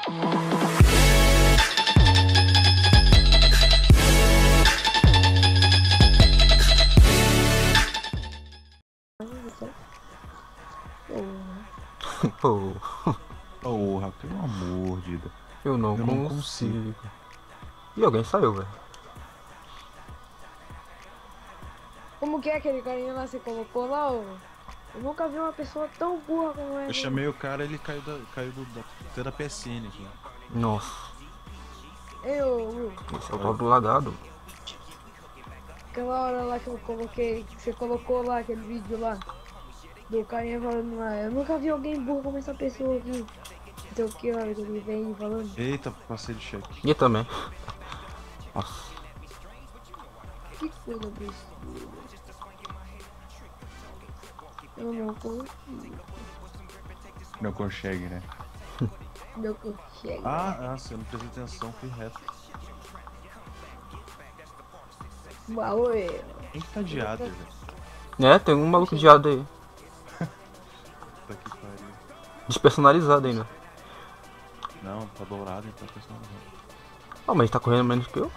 Pô, Porra, pelo amor de Deus. eu não consigo. E alguém saiu, velho. Como que é aquele carinha lá que você colocou lá, ô? Eu nunca vi uma pessoa tão burra como essa. Eu chamei o cara, ele caiu da PSN aqui. Nossa, Ei, ô, Will, esse é o pobre lagado. aquela hora lá que eu coloquei, que você colocou lá, aquele vídeo lá, do carinha falando lá, eu nunca vi alguém burro como essa pessoa aqui. Então o que, olha, que ele vem falando. Eita, passei de cheque. E também. Nossa, Que coisa absurda. Eu não consigo. Não consegue, né? Não consigo. Ah, você não prestou atenção, fui reto. Oi. Quem que tá de Adder, velho? é, tem um maluco de ado aí. Tá que pariu. Despersonalizado ainda. Não, tá dourado, então tá personalizado. Ah, mas ele tá correndo menos que eu?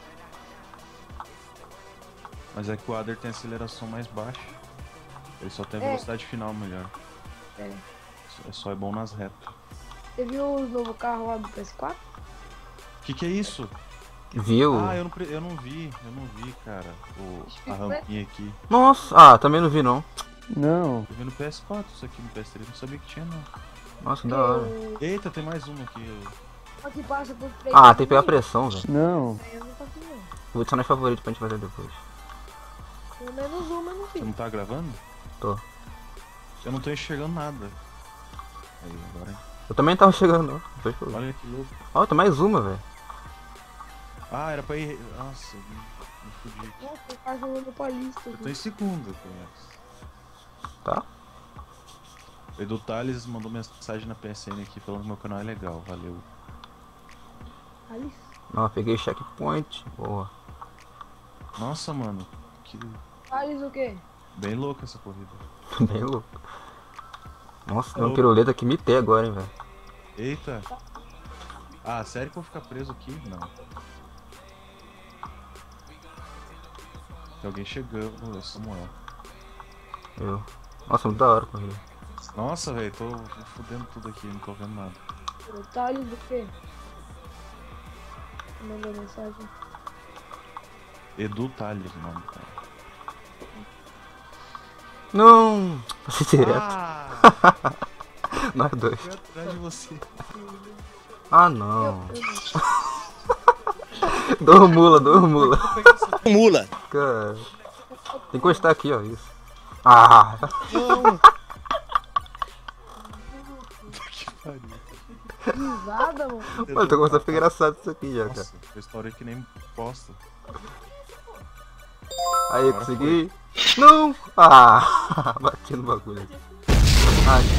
Mas é que o Adder tem aceleração mais baixa. Ele só tem a velocidade final melhor. É. Só é bom nas retas. Você viu os novos carros lá do PS4? Que é isso? Viu? Ah, eu não vi, cara. A rampinha aqui. Nossa, também não vi não. Não. Eu vi no PS4 isso aqui, no PS3, não sabia que tinha não. Nossa, que da hora. Eita, tem mais uma aqui. Aqui passa por 3. Ah, tem que pegar pressão, velho. Não. Eu não consigo não. Vou adicionar em favorito pra gente fazer depois. Pelo menos uma eu não Você fiz. não tá gravando? Tô. Eu não tô enxergando nada. Aí, agora. Eu também tava chegando, ó. Depois que eu vi. Olha que louco. Ó, tem mais uma, velho. Ah, era pra ir. Nossa, me fudi. Nossa, eu tava jogando Paulista. Eu tô em segundo, Tá? O Edu Thales mandou mensagem na PSN aqui falando que meu canal é legal, valeu. Paulista? Não, peguei checkpoint. Boa. Nossa, mano, que Paulista o quê? bem louca essa corrida. Bem louco. Nossa, deu um piruleta que mitei agora, hein, velho. Eita! Ah, sério que eu vou ficar preso aqui? Não. Tem alguém chegando, é Samuel. Eu. Nossa, muito da hora a corrida. Nossa, velho, tô fudendo tudo aqui, não tô vendo nada. Detalhes do quê? Mandou mensagem. Edu Thales, o nome, cara. Não! Passei direto. Ah! Nós dois. Fui atrás de você. Ah, não. Eu Dou mula. Mula. Cara. Tem que encostar aqui, ó. Isso. Ah! Que pariu. risada, mano. Mano, tô começando a ficar engraçado isso aqui já, cara. Nossa, restaurei que nem posta. Aí, Agora consegui. Não! Ah! Bati no bagulho aqui. Ah, que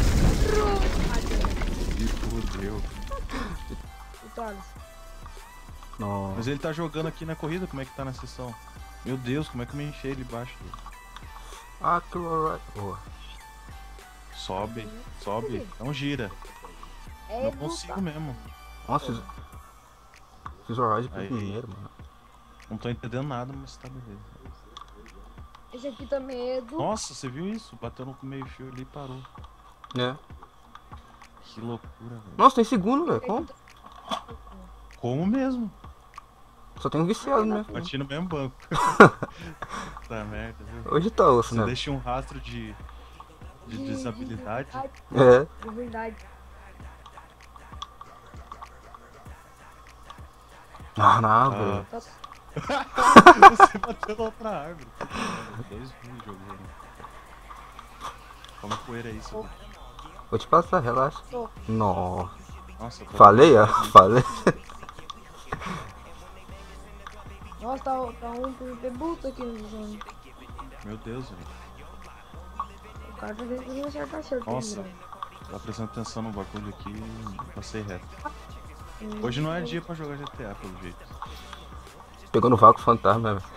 fudeu. Me fudeu. Detalhes. Nossa. Mas ele tá jogando aqui na corrida, como é que tá na sessão? Meu Deus, como é que eu me enchei ali embaixo? Ah, chloride. Boa. Sobe, sobe, não gira. É Não Edu, consigo mesmo. Nossa, fiz o ride pro Aí. primeiro, mano. Não tô entendendo nada, mas tá beleza. Esse aqui também é Edu. Nossa, você viu isso? Bateu no meio fio ali e parou. É. Que loucura, velho. Nossa, tem segundo, velho. Como? Como mesmo? Só tem um viciado, né? Bati no mesmo banco. Tá merda, viu? Hoje tá osso, Você né? deixa um rastro de desabilidade. É. De verdade. Ah, não, velho. Você bateu na outra árvore. Dois ruins jogando. Toma poeira aí, seu. Vou te passar, relaxa. Tô. Nossa. Nossa, tá Falei, ó. Falei. Nossa, tá um PVP bruto aqui no jogo. Meu Deus, velho. O cara tá tentando acertar certo. Nossa. Tá prestando atenção no bagulho aqui e passei reto. Hoje não é dia pra jogar GTA, pelo jeito. Pegou no vácuo fantasma, velho.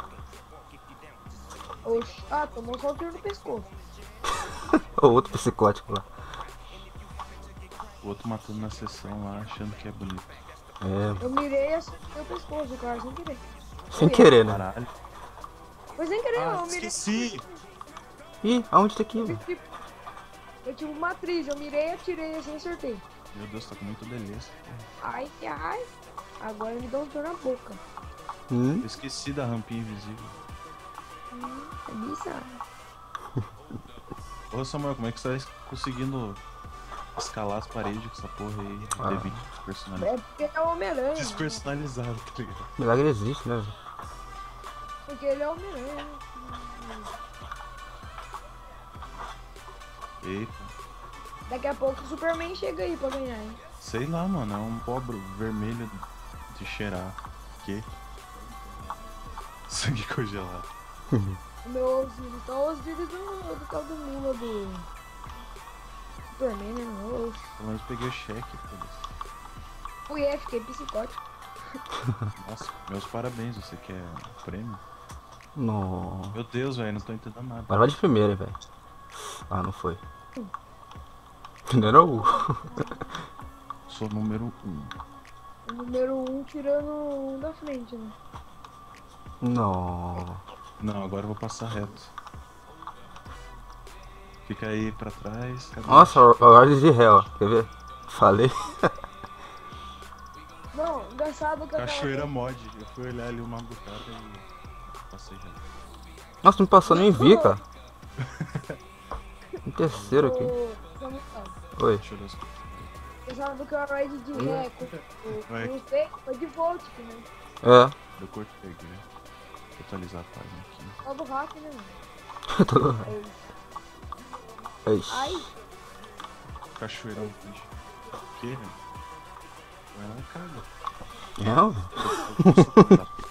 Oxi. Ah, tomou só o tiro no pescoço. O outro psicótico lá. O outro matando na sessão lá, achando que é bonito. É, Eu mirei e acertei o pescoço do cara sem querer. sem querer, né? Caralho. Foi sem querer, Ah, eu mirei. esqueci! Ih, aonde tá aqui, velho? Eu tinha uma matriz, eu mirei, atirei assim e acertei. Meu Deus, tá com muito delícia. Ai, ai. Agora me dá um dor na boca. Eu esqueci da rampinha invisível. É bizarro. Ô Samuel, como é que você tá conseguindo escalar as paredes com essa porra aí? Ah. D20 personalizado. É porque é o Homem-Aranha. Despersonalizado, tá ligado? Milagre existe, né, velho? Porque ele é o Homem-Aranha. Eita. Daqui a pouco o Superman chega aí pra ganhar, hein? Sei lá, mano, é um pobre vermelho de cheirar. Que? Sangue congelado. O meu Osiris, tá o Osiris do tal do Mula do Superman, né? Meu, Pelo menos peguei o cheque, foda-se. fui F, fiquei psicótico. Nossa, meus parabéns, você quer prêmio? Não. Meu Deus, velho, não tô entendendo nada. Agora vai de primeira, velho. Ah, não foi. Não era o. Sou número 1. O número 1 tirando um da frente, né? Não. Não, agora eu vou passar reto. Fica aí pra trás. Cadê? Nossa, ordem de réu, quer ver? Falei. Não, engraçado que eu Cachoeira mod. Eu fui olhar ali o nome do cara e passei reto. Nossa, não passou, nem vi, cara. Em terceiro aqui. Oi. Deixa eu ver as Engraçado que eu ride de ré Vai. não sei, foi de Volt, né? É. Eu curto peguei. Vou atualizar a página aqui. Só do hack, né, mano? Tudo. Ixi. Ai, Cachoeira mod. O que, velho? Vai lá e caga. Não? Eu sou filho da puta.